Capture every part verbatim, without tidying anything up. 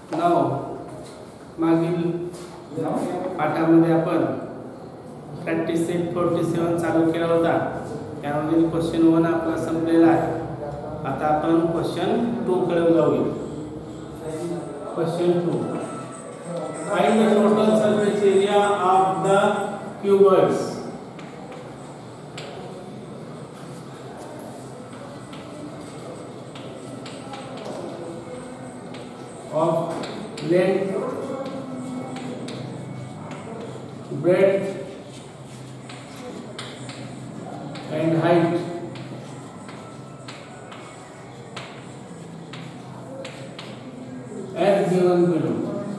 नऊ मागील पाठामध्ये आपण प्रॅक्टिस सेट फोर्टी सेवन चालू केला होता. त्यामधील क्वेश्चन वन आपला संपलेला आहे. आता आपण क्वेश्चन टू कडे जाऊया. Question two, find the total surface area of the cuboids of length, breadth and height as given below.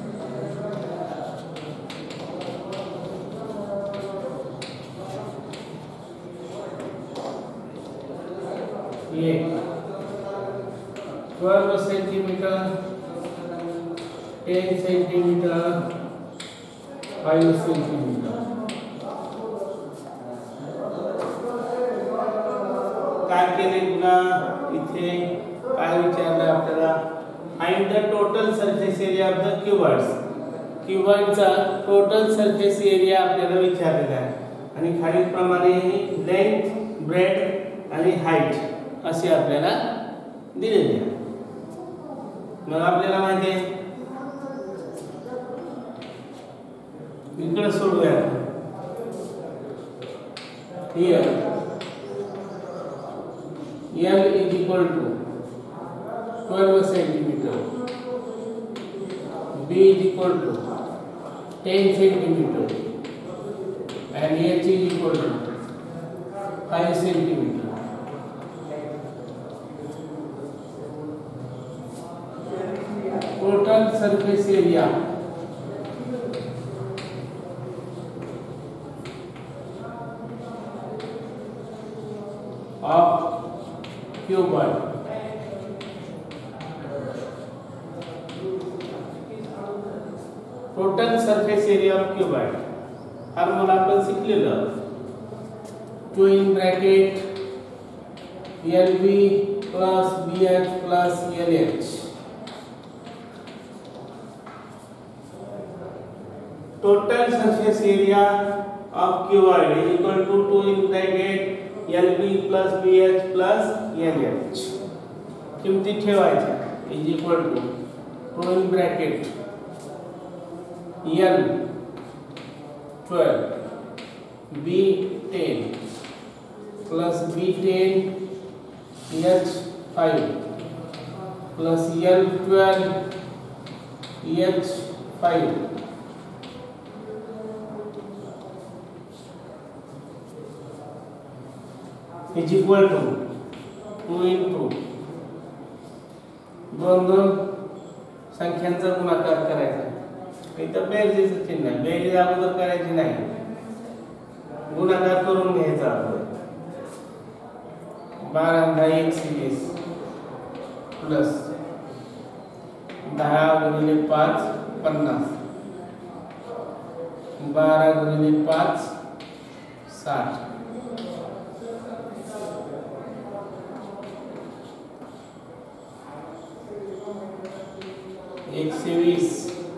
ये twelve centimeter, ten centimeter, five centimeter. काय केले पुन्हा इथे काय विचारलं आपल्याला? Find the total surface area of the cuboids. क्यूबॉइडचा total surface area आपल्याला विचारलेला आहे आणि खालील प्रमाणे लेंथ, ब्रेड आणि हाईट असे आपल्याला दिलेले आहे. मग आपल्याला माहिती आहे इकडे सोडूया. Here L is equal to twelve centimeter, B is equal to ten centimeter and H is equal to five centimeter. Total surface area of cuboid. Total surface area of cuboid formula आपण शिकलेलं. Two in bracket L B plus B H plus L H. Total surface area of cuboid is equal to two in bracket L B plus B H plus L H. किमती ठेवायच्या is equal to two in bracket L twelve, B ten plus B ten, H five plus L twelve, H five. is equal to two into दोन दोन संख्यांचा गुणाकार करायचा. इथं बेरीजचं चिन्ह आहे. बेरीज अगोदर करायची नाही, गुणाकार करून घ्यायचा अगोदर. बारा दहा एकशे वीस प्लस दहा गुणिले पाच पन्नास, बारा गुणिले पाच साठ, एकशे वीस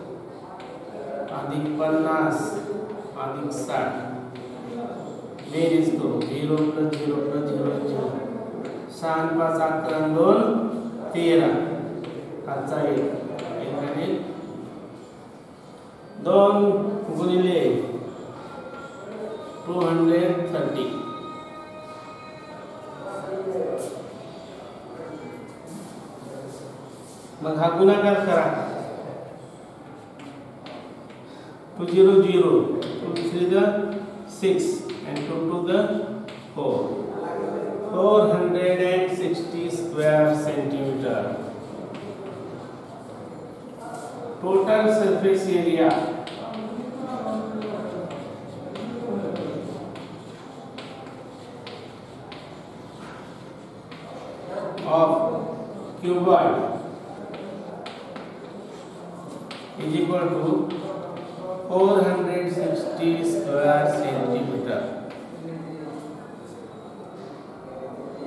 अधिक पन्नास अधिक साठ. बेरीज करू. Zero plus zero plus zero zero. सहा पाच अकरा दोन तेरा. आजचा एक एकाने दोन गुणिले टू हंड्रेड थर्टी. मग हा गुणाकार करा. Two zero zero, two three the six and two two the four. four hundred sixty square centimeter. Total surface area of cuboid is equal to four hundred sixty square centimeter.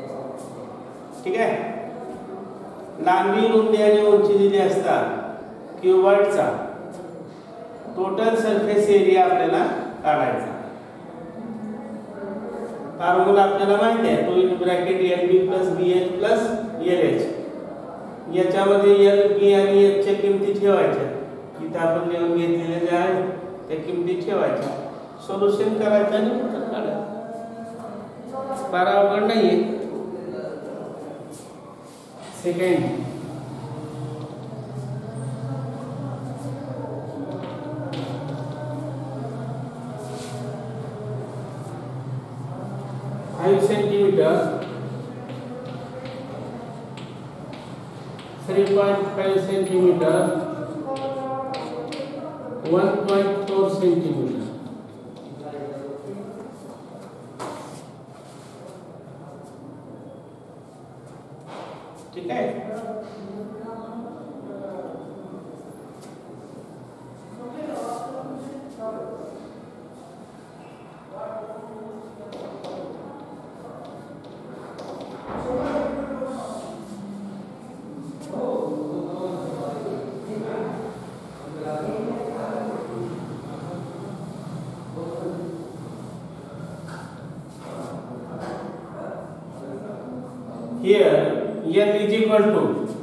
ठीक आहे. लांबी रुंदी आणि उंची दिली असतात क्युबॉइडचा टोटल सरफेस एरिया आपल्याला काढायचा. फॉर्म्युला आपल्याला माहिती आहे, two in bracket L B plus B H plus L H. याच्यामध्ये एल बी आणि एच च्या किमती ठेवायच्या, इथे आपण लिहून घेतलेल्या ज्या आहेत त्या किमती ठेवायच्या, सोल्युशन करायचं आणि उत्तर काढायचं. फार अवघड नाहीये. Second, five centimeter, three point five centimeter, one point four centimeter. ठीक है. Here L is equal to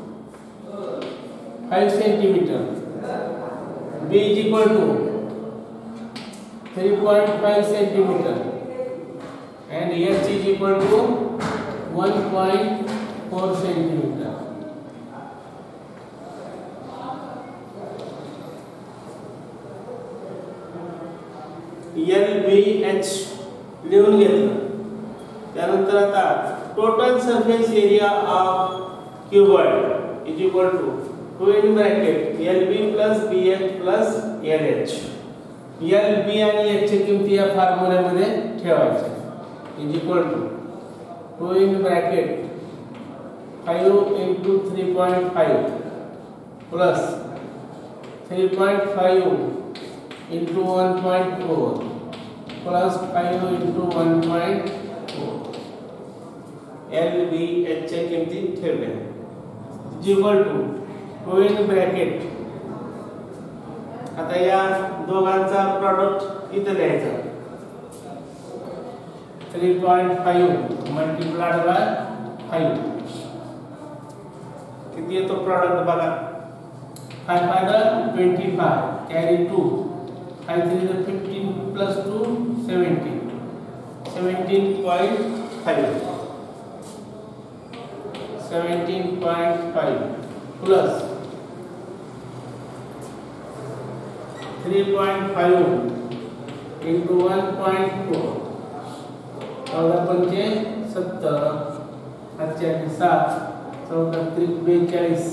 five centimeter, B is equal to three point five centimeter, and H is equal to one point four centimeter. L B H लिहून घेतलं. त्यानंतर आता total surface area of cuboid is equal to two in bracket L B plus B H plus L H. L B आणि H ची किमती या फॉर्म्युल्यामध्ये ठेवायच्या. Is equal to two in bracket five into three point five plus three point five into one point four plus five into one point four. L B H च्या किमती ठेवल्या. Equal to two in bracket, आता या दोघांचा product इथे लिहायचा. Three point five multiplied by five किती येतो प्रॉडक्ट बघा. Five five twenty five, carry two, five three fifteen plus two seventeen, seventeen point five, seventeen point five plus three point five into one point four, चौदह पंचे सत्तर, अच्छे सात, चौदह त्रिक बेचाळीस,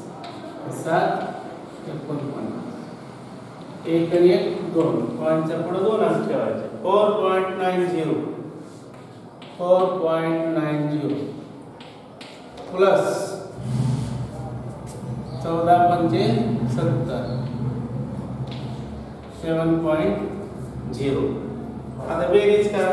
सात एकोणपन्नास. एक आणि एक दोन पॉईंटच्या पुढे दोन अंक ठेवायचे. Four point nine zero, four point nine zero plus चौदह पंचे सत्तर, सेवन पॉइंट झिरो. आता बेरीज करा.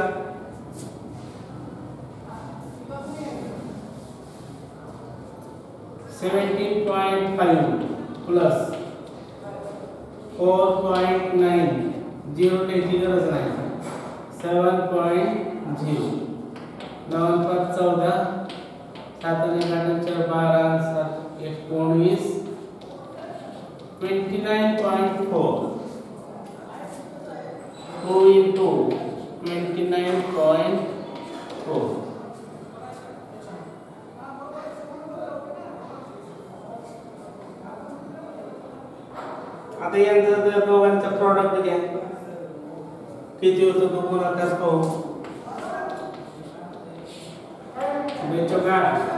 Seventeen point five plus four point nine, zero टेची गरज नाही, सेवन पॉइंट झिरो. नऊ पाच चौदा, सात आणि चार बारा, सात एकोणवीस, twenty nine point four. Two into twenty nine point four. आता यांचा दोघांचा प्रॉडक्ट घ्या. किती होतं तो गुणाकार पाहू. बेचौका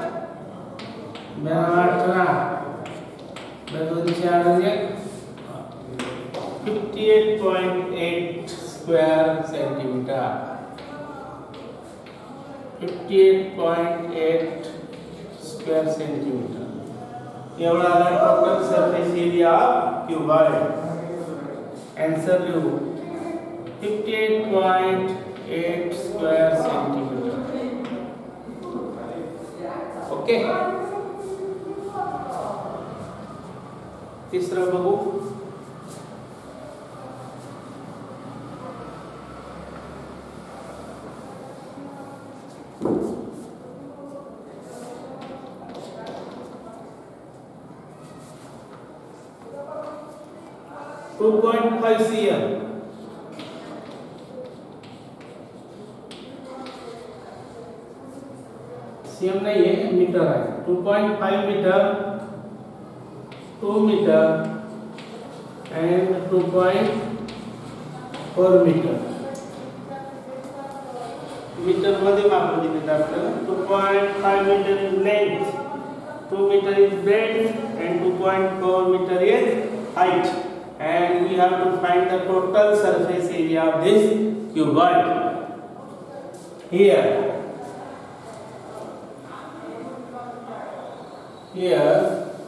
मेरा अठरा, बेदोनशे आणि fifty eight point eight square centimeter, fifty eight point eight square centimeter एवढा आला total surface area of cuboid. Answer लिहू fifty eight point eight square centimeter. Okay. तिसरं बघू. Two point five C M. CM नहीं है, meter है. Two point five meter, two meter and two point four meter. Meter मध्ये माप दिलेलं आपल्याला. Two point five meter is length, two meter is breadth and two point four meter is height, and we have to find the total surface area of this cuboid. Here here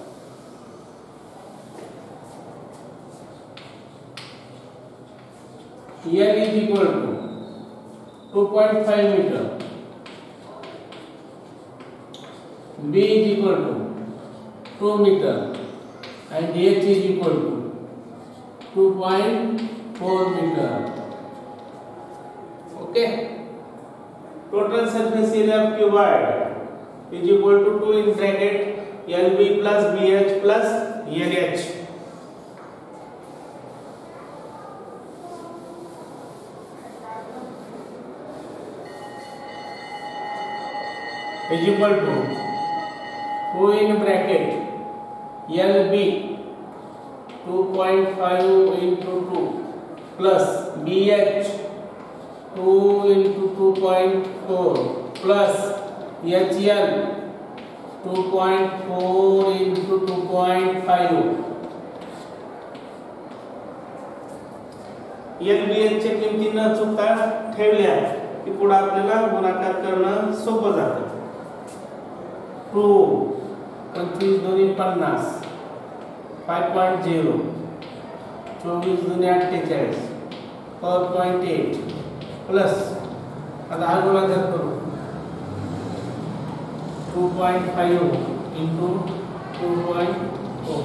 L is equal to two point five meter, B is equal to two meter, and H is equal to two point four meter. Okay. Total surface area of cuboid is equal to two in bracket L B plus B H plus L H. is equal to two in bracket L B two point five into two plus B H two into two point four plus H L two point four into two point five. L B H च्या किमती न चुकता ठेवल्या की पुढे आपल्याला गुणाकार करणं सोपं जातं. टू पंचवीस दोन्ही पन्नास, फाइव पॉइंट झिरो, चोवीस दोन्ही अठ्ठेचाळीस, फोर पॉइंट एट प्लस आता हा गुणाकार करू two point five into two point four.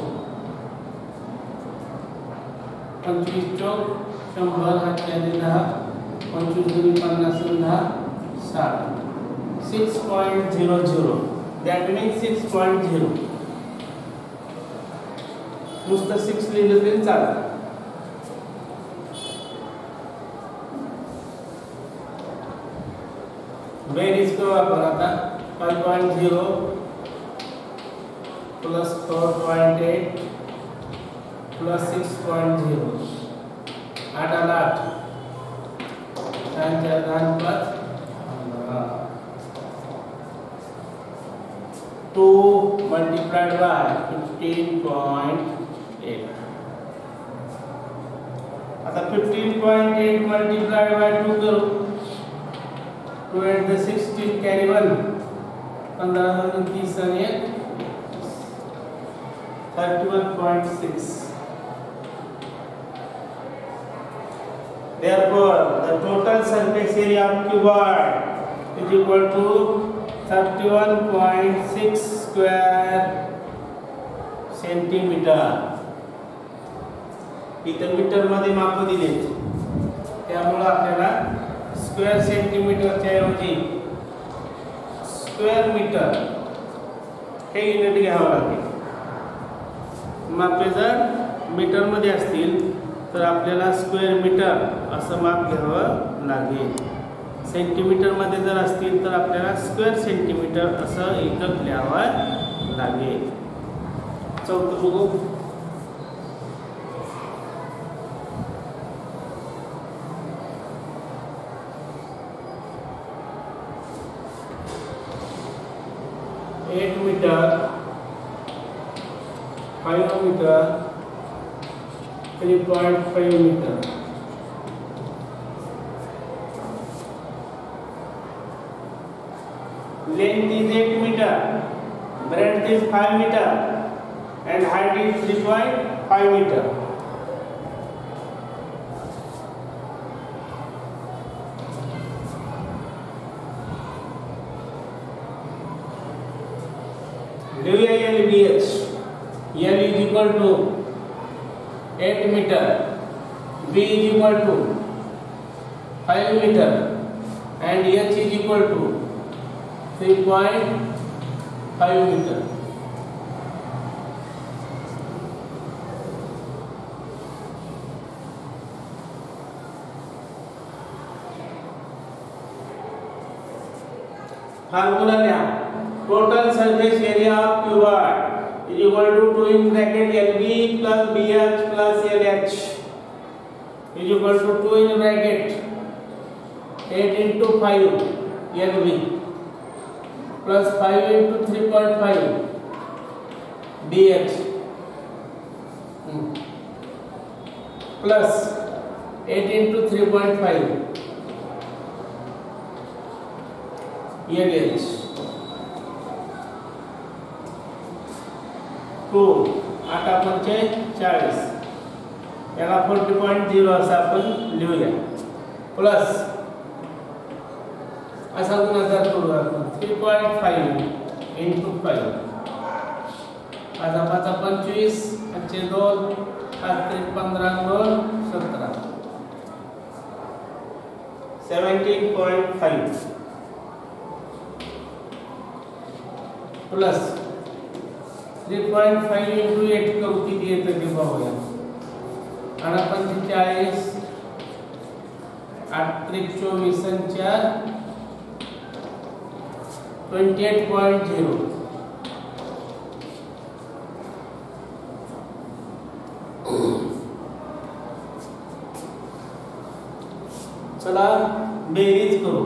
पंचवीस चौक शंभर हातच्याने दहा, पंचवीस दोन्ही पन्नास दहा साठ. Six point zero zero, that means six point zero. नुसतं सिक्स लिहिलं तरी चालतं. बेरीज करू आपण आता. Five point zero plus four point eight plus six point zero, आठ आला आठ, चार चार दहा पाच, two multiplied by fifteen point eight. आता fifteen point eight multiplied by two करू. Two eight the sixteen carry one, पंधरा दोन तीस आणि एक thirty one point six. Therefore, the total surface area of cuboid is equal to thirty-one point six square centimeter. इथं meter मध्ये माप दिले, त्यामुळे आपल्याला स्क्वेअर सेंटीमीटरच्या ऐवजी स्क्वेअर मीटर हे युनिट घ्यावं लागेल. मापे जर मीटर मध्ये असतील तर आपल्याला स्क्वेअर मीटर असं माप घ्यावं लागेल. सेंटीमीटर मध्ये जर असतील तर आपल्याला स्क्वेअर सेंटीमीटर असं एकक लिहावं लागेल. चौथं बघू. Eight meter, five meter, three point five meter. Length is eight meter, breadth is five meter, and height is three point five meter. L B H, L is equal to eight meter, B is equal to five meter, and H is equal to three point five meter. Formula लिया, total surface area of cuboid is equal to two in bracket L B plus B H plus L H is equal to two in bracket eight into five L B plus five into three point five D H hmm. plus eight into three point five L H two आटा पंचे चाळीस याला forty point zero असं आपण लिहूया plus असा गुणाकार करू आपण three point five into five पाचा पाचा पंचवीस पाचशे दोन पाच त्रिक पंधरा दोन सतरा seventeen point five plus three point five into eight करू किती येतं ते पाहूया आणि पंचेचाळीस आठ त्रिक चोवीस चार ट्वेंटी एट पॉइंट झिरो चला बेरीज करू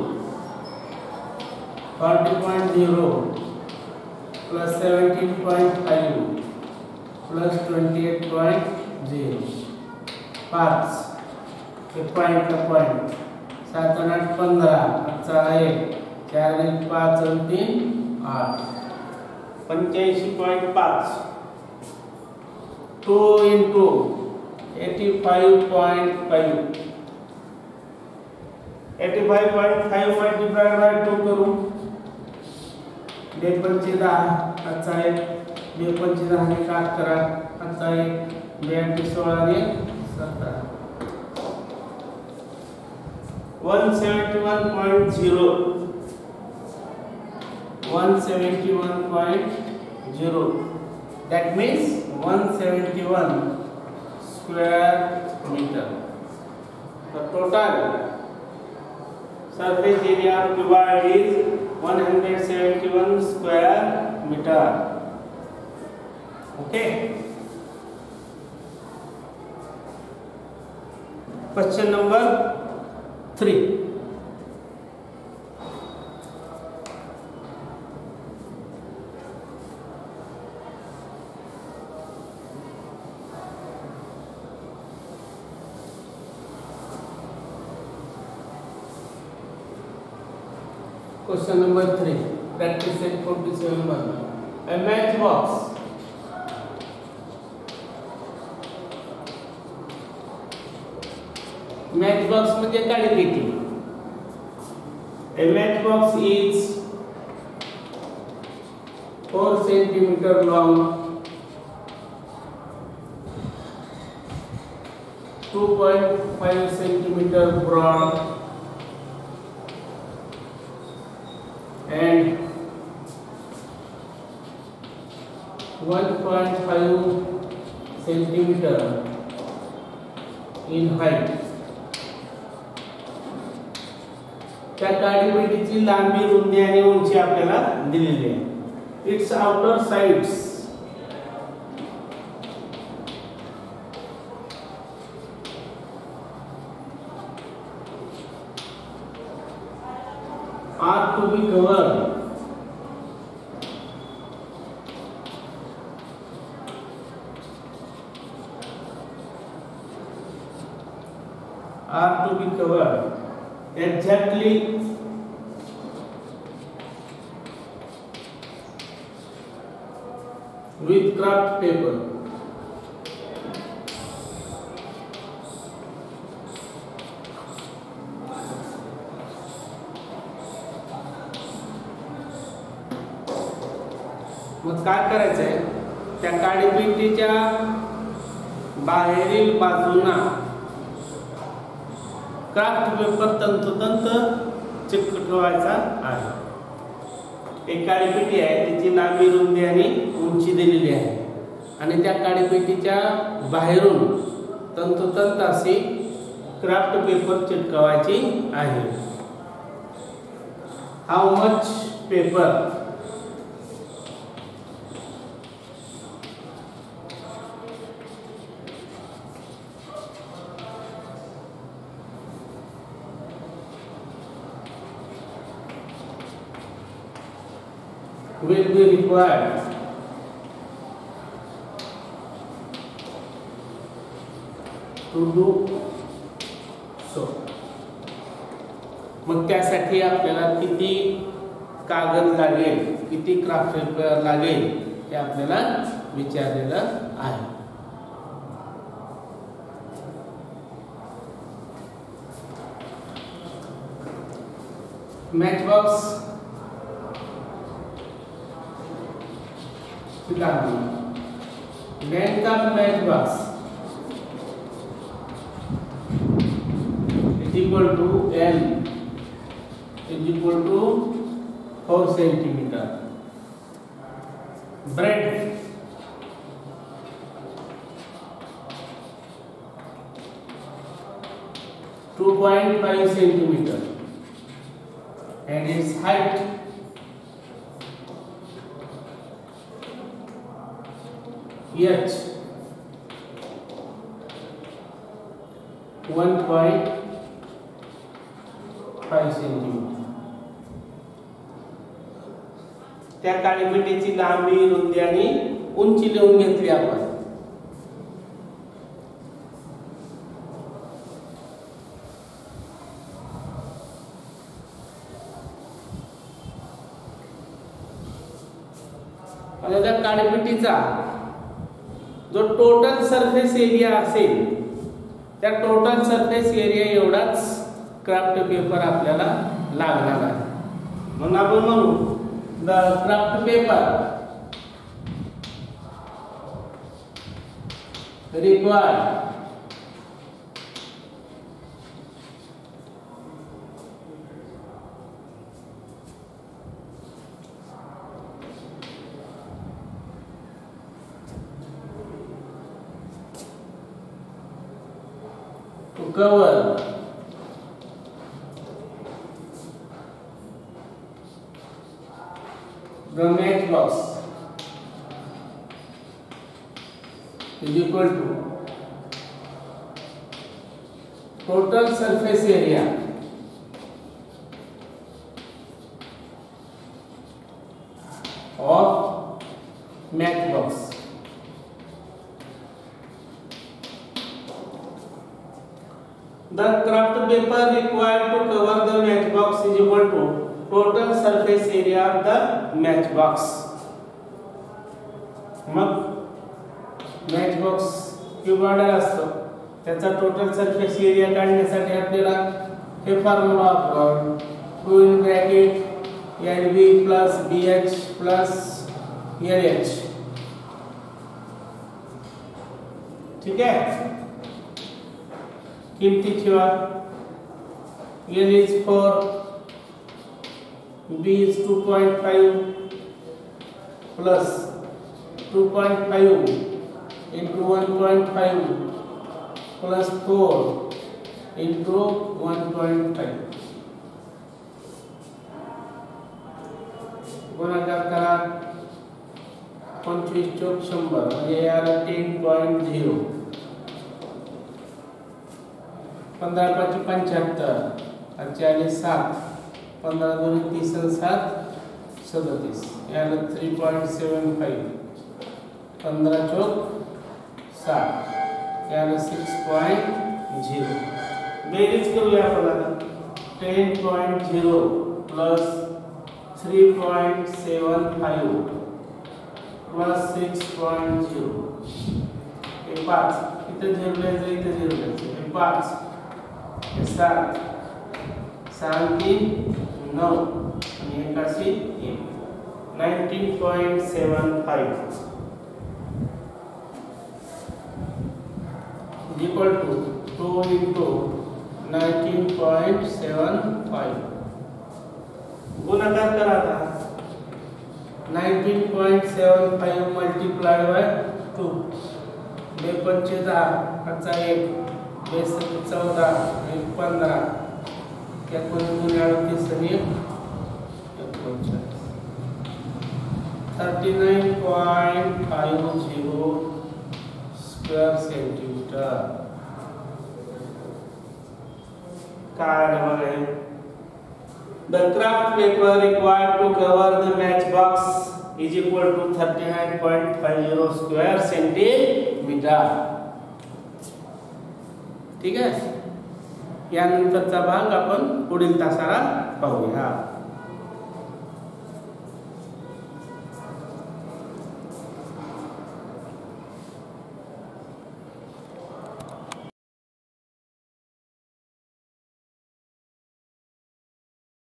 forty point zero plus seventeen point five plus twenty-eight point zero पाच एक पॉइंट का पॉइंट सात आणि आठ पंधरा पाचचा एक चार आणि पाच आणि तीन आठ पंच्याऐंशी पॉइंट पाच two into eighty five point five eighty five point five multiplied by two करू बे पंचे दहा पाचचा एक बे पंचे दहा ने काट करा पाचचा एक बे आठ सोळा ने सतरा one seventy one point zero one seventy one point zero that means one seventy-one square meter. The total surface area of cuboid is one hundred seventy-one square meter. Okay. Question number three. Question number three. Practice set forty-seven one. A matchbox. Matchbox म्हणजे काळी पेटी. A matchbox is four centimeter long, two point five centimeter broad, and one point five centimeter in height. त्या काळी पेटीची लांबी, रुंदी आणि उंची आपल्याला दिलेली आहे. Its outer sides are to be covered are to be covered exactly with craft paper. मग काय करायचंय, त्या काळी पेटीच्या बाहेरील बाजूना क्राफ्ट पेपर तंतोतंत चिकटवायचा आहे. एक काडीपेटी आहे, त्याची लांबी, रुंदी आणि उंची दिलेली आहे आणि त्या काडीपेटीच्या बाहेरून तंतोतंत अशी क्राफ्ट पेपर चिटकवायची आहे. How much paper? will be required to do so. मग त्यासाठी आपल्याला किती कागद लागेल, किती क्राफ्ट पेपर लागेल हे आपल्याला विचारलेलं आहे. Matchbox length of matchbox is equal to L is equal to four centimeter. Breadth two point five centimeter and its height H one point five सेंटीमीटर. त्या काडीपेटीची लांबी, रुंदी आणि उंची लिहून घेतली आपण. आता त्या काडीपेटीचा जो टोटल सरफेस एरिया असेल त्या टोटल सरफेस एरिया एवढाच क्राफ्ट पेपर आपल्याला लागणार आहे. म्हणून आपण म्हणू the craft paper required to cover the matchbox is equal to total surface area of matchbox. The craft paper required to cover the matchbox is equal to total surface area of the matchbox. मग matchbox cuboid असतो, त्याचा total surface area काढण्यासाठी आपल्याला हे formula वापरावा. Two in bracket L B plus B H plus L H. ठीक आहे, किमती ठेवा. L is four, B is two point five plus two point five into one point five plus four into one point five. गुणाकार करा. पंचवीस चौक शंभर म्हणजे याला टेन पॉइंट झिरो. पंद्रह पाँच पंचहत्तर और चालीस सात. पंद्रह दूनी तीस सात सदतीस. याला थ्री पॉइंट सेवन फाइव. पंद्रह चौक साठ. याला सिक्स पॉइंट झिरो. बेरीज करूया आपण आता. Ten point zero plus three point seven five plus six point zero. हे पाच. इथे झिरो लिहायचं, इथे झिरो लिहायचं. हे पाच, सात, सात तीन नऊ आणि एकाशी एक. Nineteen point seven five. Equal to two into nineteen point seven five गुणाकार करा था nineteen point seven five multiplied by two बे पंचे दहा पाचा एक बे सत्ते चौदा एक पंधरा एकोणीस अडतीस आणि एकोणचाळीस thirty nine point five zero square centimeter काय बघा The craft paper required to cover the matchbox is equal to thirty-nine point five zero square centimeter. ठीक आहे, यानंतरचा भाग आपण पुढील तासाला पाहूया.